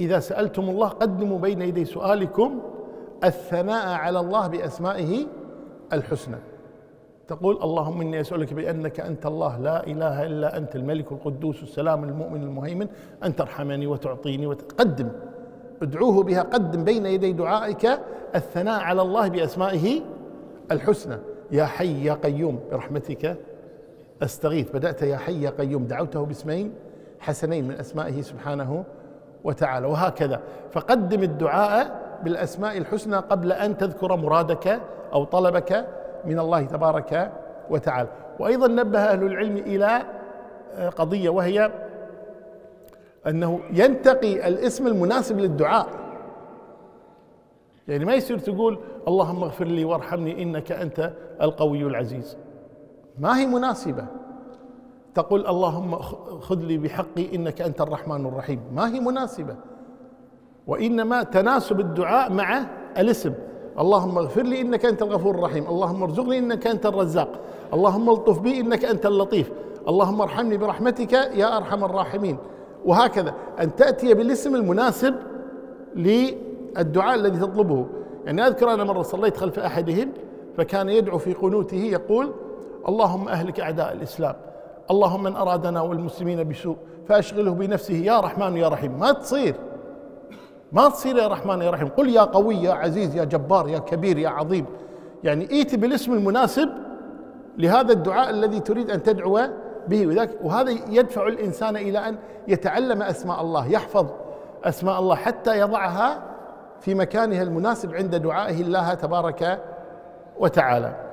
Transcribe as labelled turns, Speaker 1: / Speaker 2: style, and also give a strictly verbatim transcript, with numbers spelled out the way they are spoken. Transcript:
Speaker 1: إذا سألتم الله قدموا بين يدي سؤالكم الثناء على الله بأسمائه الحسنى. تقول اللهم إني أسألك بأنك أنت الله لا إله إلا أنت الملك القدوس السلام المؤمن المهيمن أن ترحمني وتعطيني وتقدم، ادعوه بها، قدم بين يدي دعائك الثناء على الله بأسمائه الحسنى. يا حي يا قيوم برحمتك أستغيث، بدأت يا حي يا قيوم، دعوته باسمين حسنين من أسمائه سبحانه وتعالى، وهكذا. فقدم الدعاء بالأسماء الحسنى قبل أن تذكر مرادك أو طلبك من الله تبارك وتعالى. وأيضا نبه أهل العلم إلى قضية، وهي أنه ينتقي الاسم المناسب للدعاء. يعني ما يصير تقول اللهم اغفر لي وارحمني إنك أنت القوي العزيز، ما هي مناسبة. تقول اللهم خذ لي بحقي إنك أنت الرحمن الرحيم، ما هي مناسبة. وإنما تناسب الدعاء مع الاسم. اللهم اغفر لي إنك أنت الغفور الرحيم، اللهم ارزقني إنك أنت الرزاق، اللهم الطف بي إنك أنت اللطيف، اللهم ارحمني برحمتك يا أرحم الراحمين، وهكذا. أن تأتي بالاسم المناسب للدعاء الذي تطلبه. يعني أذكر أنا مرة صليت خلف أحدهم فكان يدعو في قنوته يقول اللهم أهلك أعداء الإسلام، اللهم من أرادنا والمسلمين بسوء فأشغله بنفسه يا رحمن يا رحيم. ما تصير ما تصير يا رحمن يا رحيم، قل يا قوي يا عزيز يا جبار يا كبير يا عظيم. يعني ايتي بالاسم المناسب لهذا الدعاء الذي تريد أن تدعو به، وذاك وهذا يدفع الإنسان إلى أن يتعلم أسماء الله، يحفظ أسماء الله حتى يضعها في مكانها المناسب عند دعائه الله تبارك وتعالى.